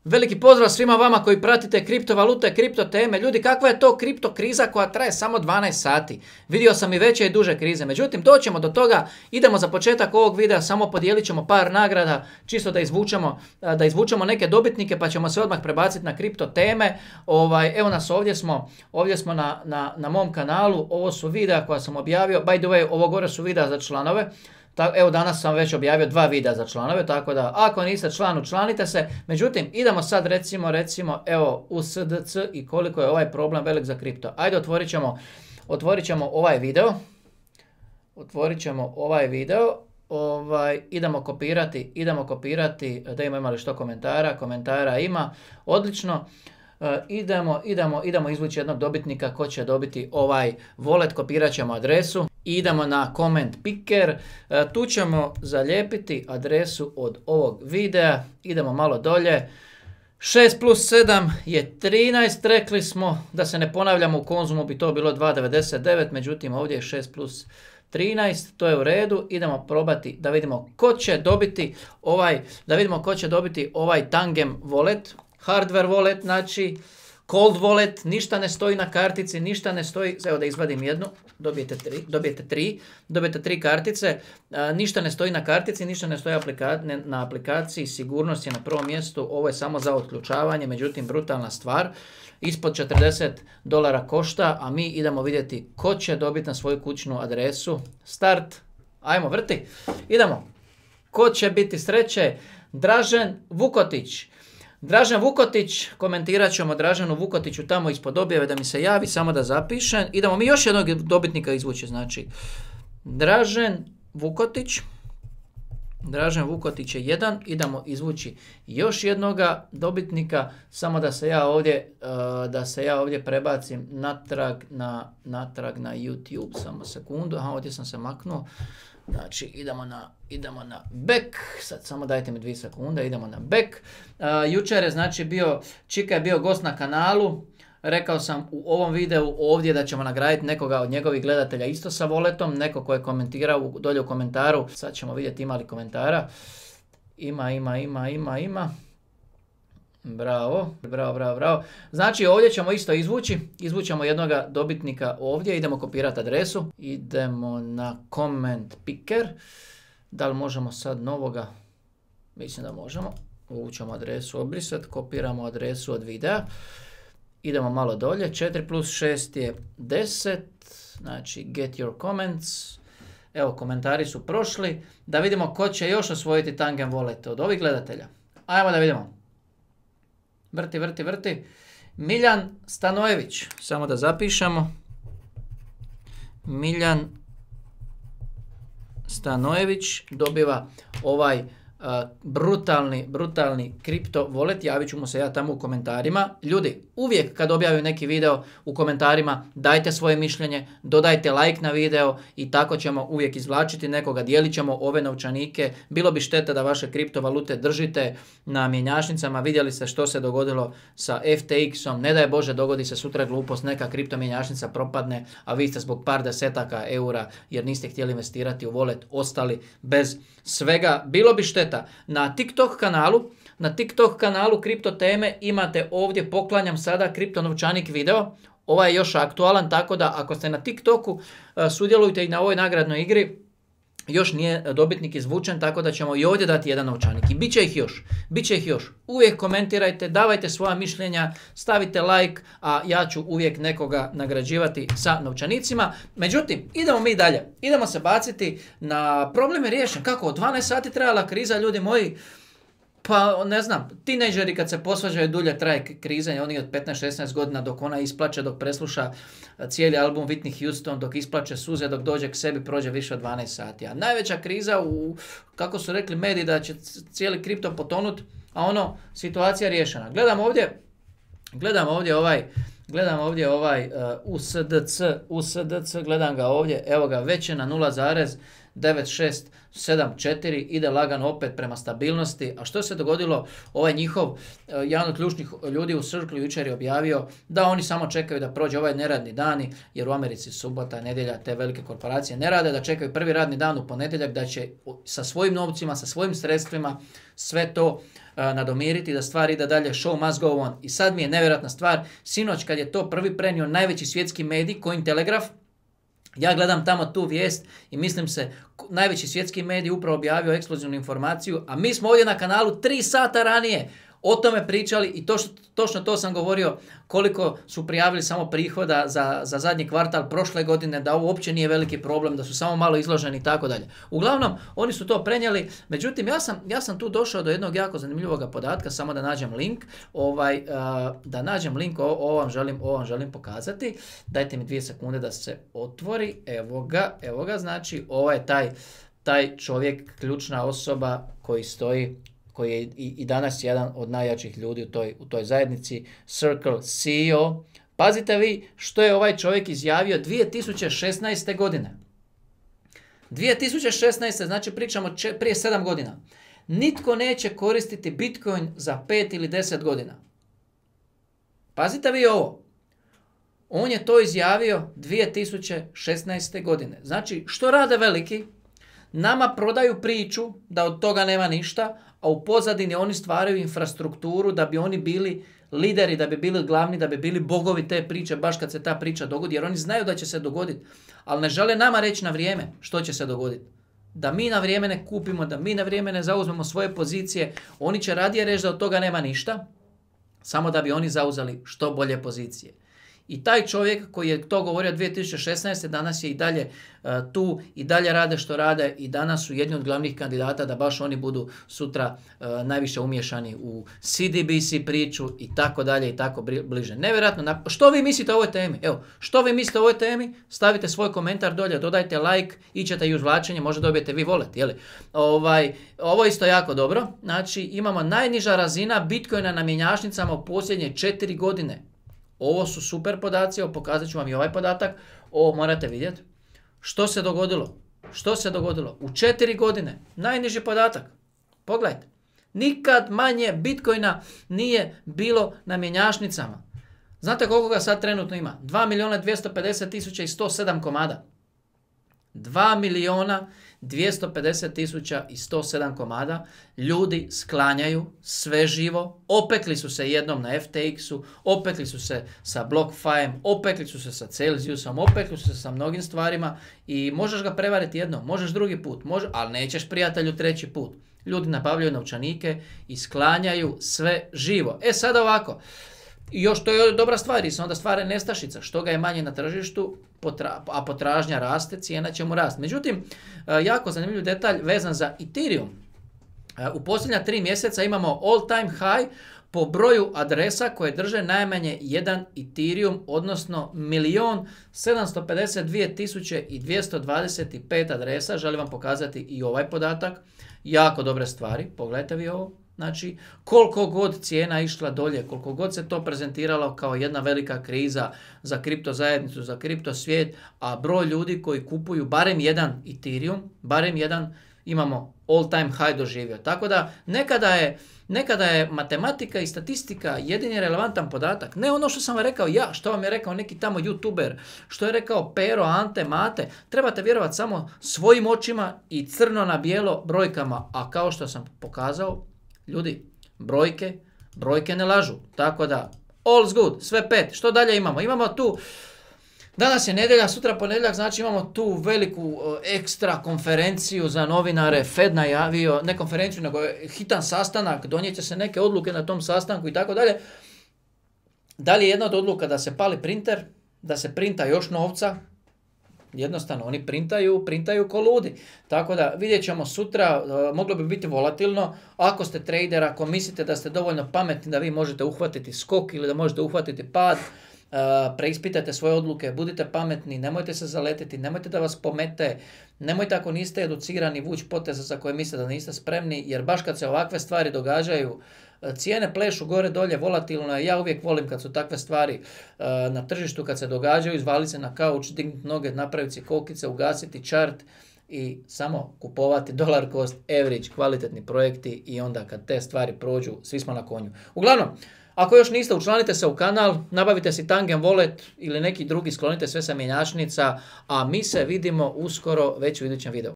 Veliki pozdrav svima vama koji pratite kriptovalute, kripto teme. Ljudi, kakva je to kripto kriza koja traje samo 12 sati? Vidio sam i veće i duže krize. Međutim, doćemo do toga. Idemo za početak ovog videa, samo podijelit ćemo par nagrada, čisto da izvučemo neke dobitnike, pa ćemo se odmah prebaciti na kripto teme. Evo nas, ovdje smo na mom kanalu. Ovo su videa koja sam objavio. By the way, ovo gore su videa za članove. Evo, danas sam već objavio 2 videa za članove, tako da ako niste član, učlanite se. Međutim, idemo sad recimo, evo, u SDC i koliko je ovaj problem velik za kripto. Ajde, otvorit ćemo ovaj video. Idemo kopirati, da ima li što komentara ima, odlično. Idemo izvući jednog dobitnika ko će dobiti ovaj wallet, kopirat ćemo adresu. Idemo na comment picker, tu ćemo zalijepiti adresu od ovog videa, idemo malo dolje. 6 plus 7 je 13, rekli smo, da se ne ponavljamo, u Konzumu bi to bilo 2,99, međutim ovdje je 6 plus 13, to je u redu. Idemo probati da vidimo ko će dobiti ovaj Tangem wallet, hardware wallet, znači cold wallet, ništa ne stoji na kartici, ništa ne stoji, evo da izvadim jednu, dobijete tri kartice, ništa ne stoji na kartici, ništa ne stoji na aplikaciji, sigurnost je na prvom mjestu, ovo je samo za otključavanje, međutim brutalna stvar, ispod $40 košta, a mi idemo vidjeti ko će dobiti na svoju kućnu adresu. Start, ajmo vrti, idemo, ko će biti sreće? Dražen Vukotić, komentirat ćemo Draženu Vukotiću tamo ispod objave da mi se javi, samo da zapišem. Idemo mi još jednog dobitnika izvući, znači Dražen Vukotić je jedan, idemo izvući još jednoga dobitnika, samo da se ja ovdje prebacim natrag na YouTube, samo sekundu, ovdje sam se maknuo. Znači, idemo na back, sad samo dajte mi 2 sekunde, idemo na back. Jučer je znači Čika je bio gost na kanalu, rekao sam u ovom videu ovdje da ćemo nagraditi nekoga od njegovih gledatelja isto sa walletom, neko ko je komentirao dolje u komentaru, sad ćemo vidjeti ima li komentara, ima. Bravo. Znači ovdje ćemo isto izvućemo jednoga dobitnika ovdje, idemo kopirati adresu, idemo na comment picker, da li možemo sad novoga, mislim da možemo, uvućemo adresu obrisati, kopiramo adresu od videa, idemo malo dolje, 4 plus 6 je 10, znači get your comments, evo komentari su prošli, da vidimo ko će još osvojiti Tangem wallet od ovih gledatelja, ajmo da vidimo. Vrti. Miljan Stanojević, samo da zapišemo. Miljan Stanojević dobiva ovaj brutalni kripto wallet, javit ću mu se ja tamo u komentarima. Ljudi, uvijek kad objavim neki video u komentarima, dajte svoje mišljenje, dodajte like na video i tako ćemo uvijek izvlačiti nekoga, dijelit ćemo ove novčanike. Bilo bi šteta da vaše kriptovalute držite na mjenjačnicama, vidjeli ste što se dogodilo sa FTX-om, ne daj Bože dogodi se sutra glupost, neka kripto mjenjačnica propadne, a vi ste zbog par desetaka eura jer niste htjeli investirati u wallet ostali bez svega, bilo bi šteta. Na TikTok kanalu kripto teme imate ovdje, poklanjam sada kripto novčanik video, ovaj je još aktualan, tako da ako ste na TikToku sudjelujte i na ovoj nagradnoj igri, još nije dobitnik izvučen, tako da ćemo i ovdje dati jedan novčanik i bit će ih još. Uvijek komentirajte, davajte svoja mišljenja, stavite like, a ja ću uvijek nekoga nagrađivati sa novčanicima. Međutim, idemo mi dalje, idemo se baciti na problem je riješen. Kako? 12 sati trajala kriza, ljudi moji. Pa ne znam, tinejdžeri kad se posvađaju dulje traje kriza, oni od 15-16 godina dok ona isplače, dok presluša cijeli album Whitney Houston, dok isplače suze, dok dođe k sebi prođe više od 12 sati. A najveća kriza kako su rekli mediji da će cijeli kripto potonut, a situacija riješena. Gledam ovdje ovaj USDC, gledam ga ovdje, evo ga, već je na 0,9 9, 6, 7, 4, ide lagano opet prema stabilnosti. A što se dogodilo? Ovaj njihov, jedan od ključnih ljudi u Circle jučer je objavio da oni samo čekaju da prođe ovaj neradni dani, jer u Americi subota, nedjelja, te velike korporacije ne rade, da čekaju prvi radni dan u ponedjeljak, da će sa svojim novcima, sa svojim sredstvima sve to nadomiriti, da stvar ide dalje, show must go on. I sad mi je nevjerojatna stvar, sinoć kad je to prvi prenio najveći svjetski medij, Cointelegraph, ja gledam tamo tu vijest i mislim se, najveći svjetski medij upravo objavio ekskluzivnu informaciju, a mi smo ovdje na kanalu 3 sata ranije o tome pričali i točno to sam govorio koliko su prijavili samo prihoda za zadnji kvartal prošle godine, da ovo uopće nije veliki problem, da su samo malo izloženi i tako dalje. Uglavnom, oni su to prenijeli, međutim, ja sam tu došao do jednog jako zanimljivog podatka, samo da nađem link, ovo vam želim pokazati. Dajte mi 2 sekunde da se otvori, evo ga, znači ovo je taj čovjek, ključna osoba koji je i danas jedan od najjačih ljudi u toj zajednici, Circle CEO. Pazite vi što je ovaj čovjek izjavio 2016. godine. 2016. znači pričamo prije 7 godina. Nitko neće koristiti Bitcoin za 5 ili 10 godina. Pazite vi ovo. On je to izjavio 2016. godine. Znači, što rade veliki? Nama prodaju priču da od toga nema ništa, a u pozadini oni stvaraju infrastrukturu da bi oni bili lideri, da bi bili glavni, da bi bili bogovi te priče baš kad se ta priča dogodi, jer oni znaju da će se dogoditi, ali ne žele nama reći na vrijeme što će se dogoditi. Da mi na vrijeme ne kupimo, da mi na vrijeme ne zauzmemo svoje pozicije, oni će radije reći da od toga nema ništa, samo da bi oni zauzeli što bolje pozicije. I taj čovjek koji je to govorio 2016. danas je i dalje tu, i dalje rade što rade i danas su jedni od glavnih kandidata da baš oni budu sutra najviše umješani u CDBC priču i tako dalje i tako bliže. Nevjerojatno. Što vi mislite o ovoj temi? Evo, što vi mislite o ovoj temi? Stavite svoj komentar dolje, dodajte like, ićete i uzvlačenje, možda dobijete vi volet, jeli? Ovo je isto jako dobro. Znači, imamo najniža razina Bitcoina na mjenjačnicama u posljednje 4 godine. Ovo su super podaci, pokazat ću vam i ovaj podatak. Ovo morate vidjeti. Što se dogodilo? U 4 godine. Najniži podatak. Pogledajte. Nikad manje Bitcoina nije bilo na mjenjačnicama. Znate koliko ga sad trenutno ima? 2.250.107 komada. 2.250.107 komada. Ljudi sklanjaju sve živo. Opekli su se jednom na FTX-u, opekli su se sa BlockFi-em, opekli su se sa Celsiusom, opekli su se sa mnogim stvarima i možeš ga prevariti jednom, možeš drugi put, ali nećeš prijatelju treći put. Ljudi nabavljaju novčanike i sklanjaju sve živo. Sada ovako. I još to je dobra stvar, jer se onda stvara nestašica. Što ga je manje na tržištu, a potražnja raste, cijena će mu rasti. Međutim, jako zanimljiv detalj vezan za Ethereum. U posljednja 3 mjeseca imamo all time high po broju adresa koje drže najmanje jedan Ethereum, odnosno 1.752.225 adresa. Želim vam pokazati i ovaj podatak. Jako dobre stvari, pogledajte vi ovo. Znači, koliko god cijena išla dolje, koliko god se to prezentiralo kao jedna velika kriza za kripto zajednicu, za kripto svijet, a broj ljudi koji kupuju barem jedan Ethereum, barem jedan, imamo all time high doživio. Tako da nekada je matematika i statistika jedini relevantan podatak. Ne ono što sam vam rekao ja, što vam je rekao neki tamo youtuber, što je rekao Pero, Ante, Mate. Trebate vjerovati samo svojim očima i crno na bijelo brojkama. A kao što sam pokazao, ljudi, brojke ne lažu. Tako da, all's good, sve 5. Što dalje imamo? Imamo tu, danas je nedjelja, sutra ponedjeljak, znači imamo tu veliku ekstra konferenciju za novinare. Fed najavio, ne konferenciju, nego hitan sastanak, donijet će se neke odluke na tom sastanku i tako dalje. Da li je jedna od odluka da se pali printer, da se printa još novca? Jednostavno, oni printaju ko ludi. Tako da vidjet ćemo sutra, moglo bi biti volatilno. Ako ste trader, ako mislite da ste dovoljno pametni da vi možete uhvatiti skok ili da možete uhvatiti pad, preispitajte svoje odluke, budite pametni, nemojte se zaletiti, nemojte da vas pomete, nemojte ako niste educirani vući poteze za koje mislite da niste spremni, jer baš kad se ovakve stvari događaju, cijene plešu gore dolje, volatilno je. Ja uvijek volim kad su takve stvari na tržištu, kad se događaju, izvaliti se na kauč, dignuti noge, napraviti si kokice, ugasiti chart i samo kupovati dollar cost average kvalitetni projekti i onda kad te stvari prođu, svi smo na konju. Uglavnom, ako još niste, učlanite se u kanal, nabavite si Tangent Wallet ili neki drugi, sklonite sve sa mjenjačnica, a mi se vidimo uskoro već u idućem videu.